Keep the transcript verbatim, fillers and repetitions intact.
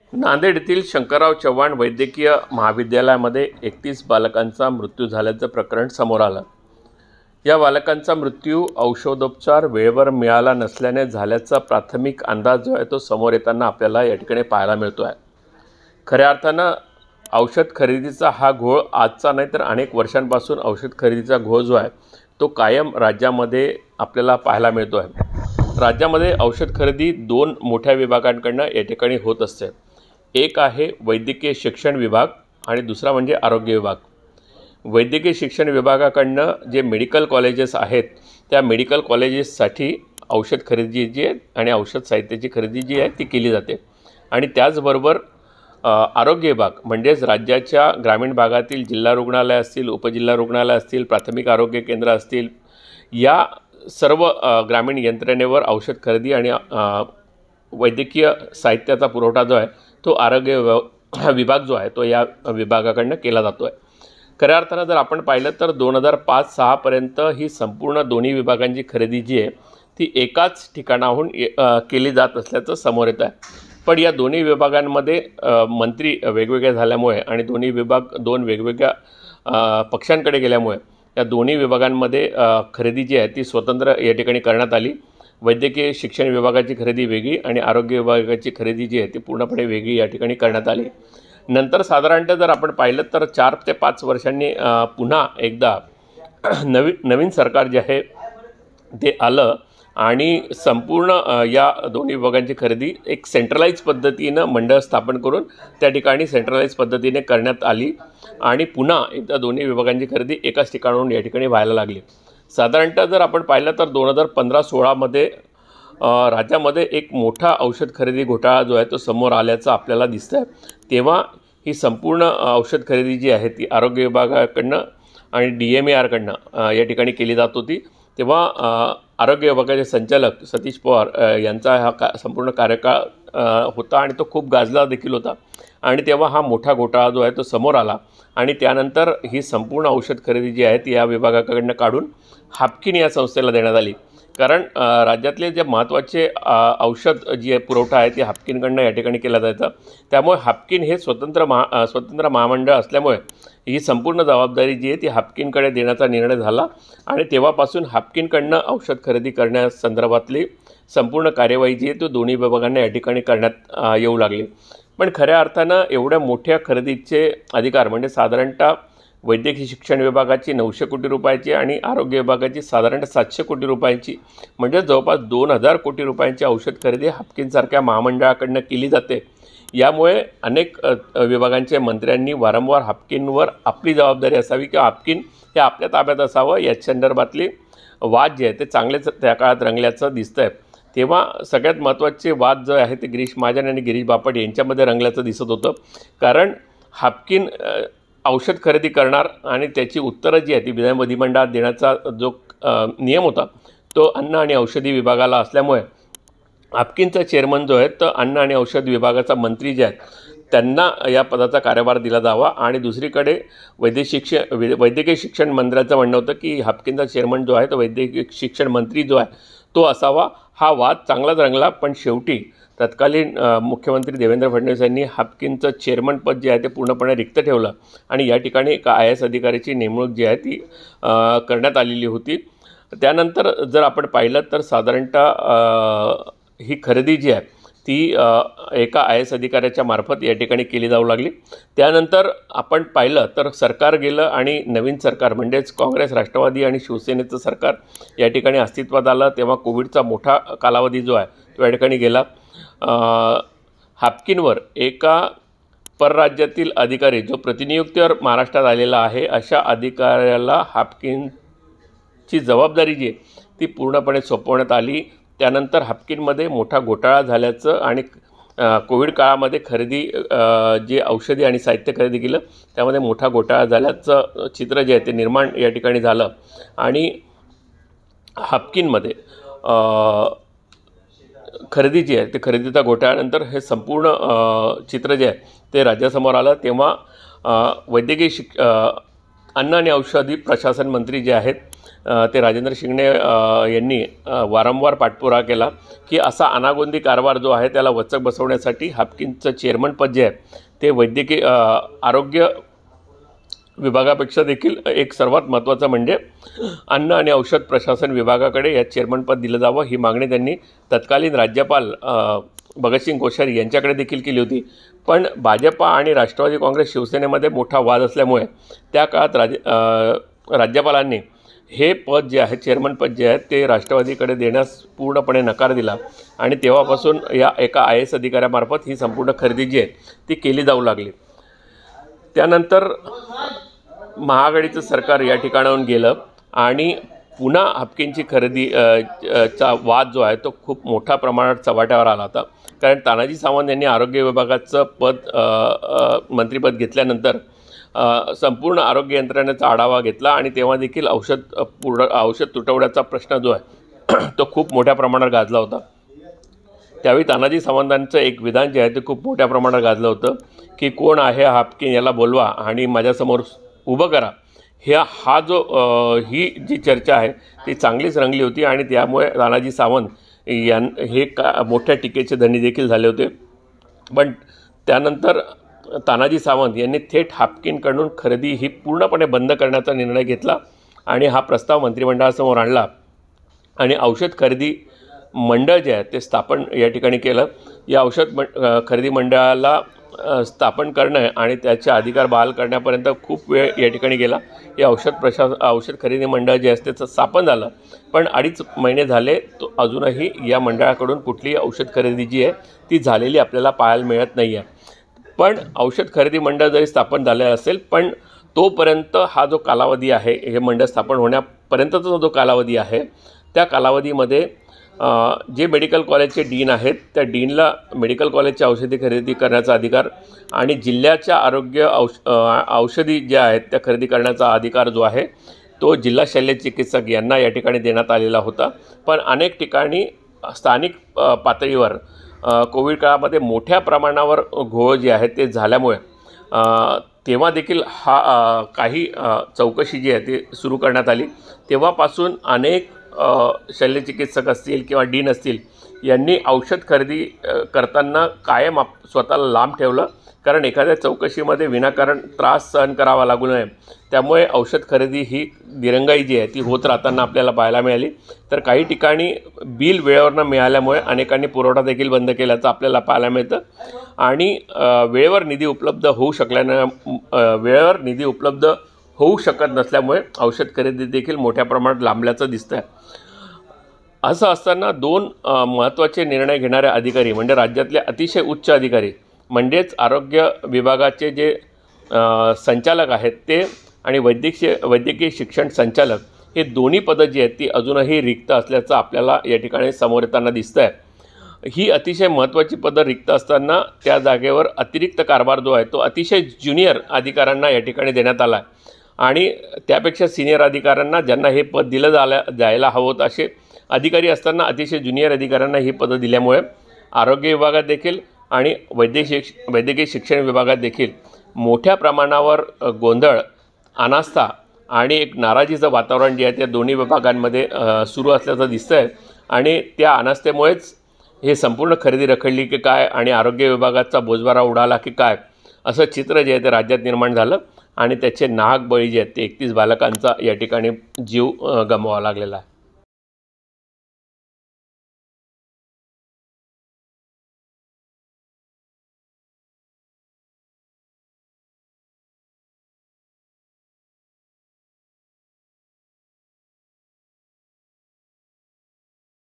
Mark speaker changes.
Speaker 1: नांदेड येथील शंकरराव चव्हाण वैद्यकीय महाविद्यालयामध्ये एकतीस बालकांचा मृत्यू झाल्याचं प्रकरण समोर आलं। या बालकांचा मृत्यू औषधोपचार वेळेवर मिळाला नसल्याने झाल्याचा प्राथमिक अंदाज जो आहे तो समोर येताना आपल्याला या ठिकाणी पाहायला मिळतो आहे। खऱ्या अर्थानं औषध खरेदीचा हा घोळ आजचा नाही तर अनेक वर्षांपासून औषध खरेदीचा घोळ जो आहे तो कायम राज्यामध्ये आपल्याला पाहायला मिळतो आहे। राज्यामध्ये औषध खरेदी दोन मोठ्या विभागांकडून या ठिकाणी होत असते। एक आहे वैद्यकीय शिक्षण विभाग आणि दुसरा म्हणजे आरोग्य विभाग। वैद्यकीय शिक्षण विभागाकडून जे मेडिकल कॉलेजेस आहेत त्या मेडिकल कॉलेजेससाठी औषध खरेदी जी आहे आणि औषध साहित्याची खरेदी जी आहे ती केली जाते। आणि त्याचबरोबर आरोग्य विभाग म्हणजेच राज्याच्या ग्रामीण भागातील जिल्हा रुग्णालय असतील, उपजिल्हा रुग्णालय असतील, प्राथमिक आरोग्य केंद्र असतील, या सर्व ग्रामीण यंत्रणेवर औषध खरेदी आणि वैद्यकीय साहित्याचा पुरवठा जो आहे तो आरोग्य विभाग जो आहे तो या विभागाकडून केला जातो आहे। खऱ्या अर्थानं जर आपण पाहिलं तर दोन हजार पाच सहापर्यंत ही संपूर्ण दोन्ही विभागांची खरेदी जी आहे ती एकाच ठिकाणाहून केली जात असल्याचं समोर येत आहे। पण या दोन्ही विभागांमध्ये मंत्री वेगवेगळे झाल्यामुळे आणि दोन्ही विभाग दोन वेगवेगळ्या पक्षांकडे गेल्यामुळे या दोन्ही विभागांमध्ये खरेदी जी आहे ती स्वतंत्र या ठिकाणी करण्यात आली। वैद्यकीय शिक्षण विभागाची खरेदी वेगळी आणि आरोग्य विभागाची खरेदी जी आहे ती पूर्णपणे वेगळी या ठिकाणी करण्यात आली। नंतर साधारणतः जर आपण पाहिलं तर चार ते पाच वर्षांनी पुन्हा एकदा नवी नवीन सरकार जे आहे ते आलं आणि संपूर्ण या दोन्ही विभागांची खरेदी एक सेंट्रलाइज पद्धतीनं मंडळ स्थापन करून त्या ठिकाणी सेंट्रलाइज पद्धतीने करण्यात आली आणि पुन्हा एकदा दोन्ही विभागांची खरेदी एकाच ठिकाणाहून या ठिकाणी व्हायला लागली। साधारणतः जर आपण पाहिलं तर दोन हजार पंधरा सोळामध्ये राज्यामध्ये एक मोठा औषध खरेदी घोटाळा जो आहे तो समोर आल्याचं आपल्याला दिसतं आहे। तेव्हा ही संपूर्ण औषध खरेदी जी आहे ती आरोग्य विभागाकडनं आणि डी एम ए आरकडनं या ठिकाणी केली जात होती। तेव्हा आरोग्य विभागाचे संचालक सतीश पवार यांचा हा का संपूर्ण कार्यकाळ होता आणि तो खूप गाजला देखील होता आणि तेव्हा हा मोठा घोटाळा जो आहे तो समोर आला आणि त्यानंतर ही संपूर्ण औषध खरेदी जी आहे ती या विभागाकडनं काढून हापकिन या संस्थेला देण्यात आली। कारण राज्यातले जे महत्त्वाचे औषध जे पुरवठा आहे ते हापकिनकडनं या ठिकाणी केला जायचा। त्यामुळे हापकिन हे स्वतंत्र महा स्वतंत्र महामंडळ असल्यामुळे ही संपूर्ण जबाबदारी जी आहे ती हापकिनकडे देण्याचा निर्णय झाला आणि तेव्हापासून हापकिनकडनं औषध खरेदी करण्यासंदर्भातली संपूर्ण कार्यवाही जी आहे तो दोन्ही विभागांना या ठिकाणी करण्यात येऊ लागली। पण खऱ्या अर्थानं एवढ्या मोठ्या खरेदीचे अधिकार म्हणजे साधारणतः वैद्यकीय शिक्षण विभागाची नऊशे कोटी रुपयाची आणि आरोग्य विभागाची साधारणतः सातशे कोटी रुपयांची म्हणजे जवळपास दोन हजार कोटी रुपयांची औषध खरेदी हापकिनसारख्या महामंडळाकडनं केली जाते। यामुळे अनेक विभागांच्या मंत्र्यांनी वारंवार हापकिनवर आपली जबाबदारी असावी किंवा हापकिन हे आपल्या ताब्यात असावं या संदर्भातले वाद जे आहे ते चांगलेच त्या काळात रंगल्याचं दिसतं आहे। तेव्हा सगळ्यात महत्त्वाचे वाद जो आहे ते गिरीश महाजन आणि गिरीश बापट यांच्यामध्ये रंगल्याचं दिसत होतं। कारण हापकिन औषध खरेदी करणार आणि त्याची उत्तरं जी आहे ती विधान विधिमंडळात देण्याचा जो नियम होता तो अन्न आणि औषधी विभागाला असल्यामुळे हापकिनचा चेअरमन जो आहे तर अन्न आणि औषध विभागाचा मंत्री जे आहेत त्यांना या पदाचा कार्यभार दिला जावा आणि दुसरीकडे वैद्यकीय शिक्षण वैद्यकीय शिक्षण मंत्र्याचं म्हणणं होतं की हापकिनचा चेअरमन जो आहे तो वैद्यकीय शिक्षण मंत्री जो आहे तो असावा। हा वाद चांगलाच रंगला पण शेवटी तत्कालीन मुख्यमंत्री देवेंद्र फडणवीस यांनी हापकिनचं चेअरमनपद जे आहे ते पूर्णपणे रिक्त ठेवलं आणि या ठिकाणी एका आय एस अधिकाऱ्याची नेमणूक जी आहे ती करण्यात आलेली होती। त्यानंतर जर आपण पाहिलं तर साधारणतः ही खरेदी जी आहे ती एका आय एस अधिकाऱ्याच्या मार्फत या ठिकाणी केली जाऊ लागली। त्यानंतर आपण पाहिलं तर सरकार गेलं आणि नवीन सरकार म्हणजेच काँग्रेस राष्ट्रवादी आणि शिवसेनेचं सरकार या ठिकाणी अस्तित्वात आलं। तेव्हा कोविडचा मोठा कालावधी जो आहे तो या ठिकाणी गेला। हापकिनवर एका परराज्यातील अधिकारी जो प्रतिनियुक्तीवर महाराष्ट्रात आलेला आहे अशा अधिकाऱ्याला हापकिनची जबाबदारी जी आहे ती पूर्णपणे सोपवण्यात आली। त्यानंतर हापकिनमध्ये मोठा घोटाळा झाल्याचं आणि कोविड काळामध्ये खरेदी जे औषधी आणि साहित्य खरेदी केलं त्यामध्ये मोठा घोटाळा झाल्याचं चित्र जे आहे ते निर्माण या ठिकाणी झालं आणि हापकिनमध्ये खरेदी जी आहे ते खरेदीचा घोटाळ्यानंतर हे संपूर्ण चित्र जे आहे ते राज्यासमोर आलं। तेव्हा वैद्यकीय शिक अन्न आणि औषधी प्रशासन मंत्री जे आहेत ते राजेंद्र शिंगणे यांनी वारंवार पाठपुरावा केला की असा अनागोंदी कारभार जो आहे त्याला वचक बसवण्यासाठी हाफकिनचं चेअरमनपद जे आहे ते वैद्यकीय आरोग्य विभागापेक्षा देखील एक सर्वात महत्त्वाचं म्हणजे अन्न आणि औषध प्रशासन विभागाकडे या चेअरमनपद दिलं जावं ही मागणी त्यांनी तत्कालीन राज्यपाल भगतसिंग कोश्यारी यांच्याकडे देखील केली होती। पण भाजपा आणि राष्ट्रवादी काँग्रेस शिवसेनेमध्ये मोठा वाद असल्यामुळे त्या काळात राज राज्यपालांनी हे पद जे आहे चेअरमनपद जे आहे ते राष्ट्रवादीकडे देण्यास पूर्णपणे नकार दिला आणि तेव्हापासून या एका आय एस अधिकाऱ्यामार्फत ही संपूर्ण खरेदी जी आहे ती केली जाऊ लागली। त्यानंतर महाआघाडीचं सरकार या ठिकाणाहून गेलं आणि पुन्हा हाफकिनची खरेदी चा वाद जो आहे तो खूप मोठ्या प्रमाणात चव्हाट्यावर आला होता। कारण तानाजी सावंत यांनी आरोग्य विभागाचं पद मंत्रिपद घेतल्यानंतर संपूर्ण आरोग्य यंत्रणेचा आढावा घेतला आणि तेव्हा देखील औषध पूर्ण औषध तुटवड्याचा प्रश्न जो आहे तो खूप मोठ्या प्रमाणात गाजला होता। त्यावेळी तानाजी सावंतांचं एक विधान जे आहे ते खूप मोठ्या प्रमाणात गाजलं होतं की कोण आहे हाफकिन याला बोलवा आणि माझ्यासमोर उभं करा। ह्या हा जो ही जी चर्चा आहे ती चांगलीच रंगली होती आणि त्यामुळे तानाजी सावंत यां हे का मोठ्या टीकेचे धनी देखील झाले होते। पण त्यानंतर तानाजी सावंत यांनी थेट हाफकिनकडून खरेदी ही पूर्णपणे बंद करण्याचा निर्णय घेतला आणि हा प्रस्ताव मंत्रिमंडळासमोर आणला आणि औषध खरेदी मंडळ जे आहे ते स्थापन या ठिकाणी केलं। या औषध मंड खरेदी मंडळाला स्थापन करणं आणि त्याचे अधिकार बहाल करण्यापर्यंत खूप वेळ या ठिकाणी गेला। हे औषध प्रशासन औषध खरेदी मंडळ जे असते त्याचं स्थापन झालं पण अडीच महिने झाले तो अजूनही या मंडळाकडून कुठलीही औषध खरेदी जी आहे ती झालेली आपल्याला पाहायला मिळत नाही आहे। पण औषध खरेदी मंडळ जरी स्थापन झाले असेल पण तोपर्यंत हा जो कालावधी आहे हे मंडळ स्थापन होण्यापर्यंतचा जो कालावधी आहे त्या कालावधीमध्ये जे मेडिकल कॉलेजचे डीन आहेत त्या डीनला मेडिकल कॉलेजच्या औषधी खरेदी करण्याचा अधिकार आणि जिल्ह्याच्या आरोग्य औष औषधी ज्या आहेत त्या खरेदी करण्याचा अधिकार जो आहे तो जिल्हा शल्य चिकित्सक यांना या ठिकाणी देण्यात आलेला होता। पण अनेक ठिकाणी स्थानिक पातळीवर कोविड काळामध्ये मोठ्या प्रमाणावर घोळ जे आहे ते झाल्यामुळे तेव्हा देखील हा काही चौकशी जी आहे ती सुरू करण्यात आली। तेव्हापासून अनेक शल्यचिकित्सक असतील किंवा डीन असतील यांनी औषध खरेदी करताना कायम आप स्वतःला लांब ठेवलं कारण एखाद्या चौकशीमध्ये विनाकारण त्रास सहन करावा लागू नये। त्यामुळे औषध खरेदी ही दिरंगाई जी आहे ती होत राहताना आपल्याला पाहायला मिळाली। तर काही ठिकाणी बिल वेळेवर न मिळाल्यामुळे अनेकांनी पुरवठा देखील बंद केल्याचं आपल्याला पाहायला मिळतं आणि वेळेवर निधी उपलब्ध होऊ शकल्यानं वेळेवर निधी उपलब्ध होऊ शकत नसल्यामुळे औषध खरेदी देखील मोठ्या प्रमाणात लांबल्याचं दिसतं आहे। असं असताना दोन महत्त्वाचे निर्णय घेणारे अधिकारी म्हणजे राज्यातले अतिशय उच्च अधिकारी म्हणजेच आरोग्य विभागाचे जे संचालक आहेत ते आणि वैद्यकीय वैद्यकीय शिक्षण संचालक हे दोन्ही पदं जी आहेत ती अजूनही रिक्त असल्याचं आपल्याला या ठिकाणी समोर येताना दिसतं आहे। ही अतिशय महत्त्वाची पदं रिक्त असताना त्या जागेवर अतिरिक्त कारभार जो आहे तो अतिशय ज्युनियर अधिकाऱ्यांना या ठिकाणी देण्यात आला आहे आणि त्यापेक्षा सिनियर अधिकाऱ्यांना ज्यांना हे पद दिलं जायला जायला हवं होतं असे अधिकारी असताना अतिशय ज्युनियर अधिकाऱ्यांना ही पदं दिल्यामुळे आरोग्य विभागात देखील आणि वैद्यकीय वैद्यकीय शिक्षण विभागात देखील मोठ्या प्रमाणावर गोंधळ अनास्था आणि एक नाराजीचं वातावरण जे आहे त्या दोन्ही विभागांमध्ये सुरू असल्याचं दिसतं आहे आणि त्या अनास्थेमुळेच हे संपूर्ण खरेदी रखडली की काय आणि आरोग्य विभागाचा बोजवारा उडाला की काय असं चित्र जे आहे ते राज्यात निर्माण झालं आणि त्याचे नाहक बळी जे आहेत ते एकतीस बालकांचा या ठिकाणी जीव गमवावा लागलेला आहे।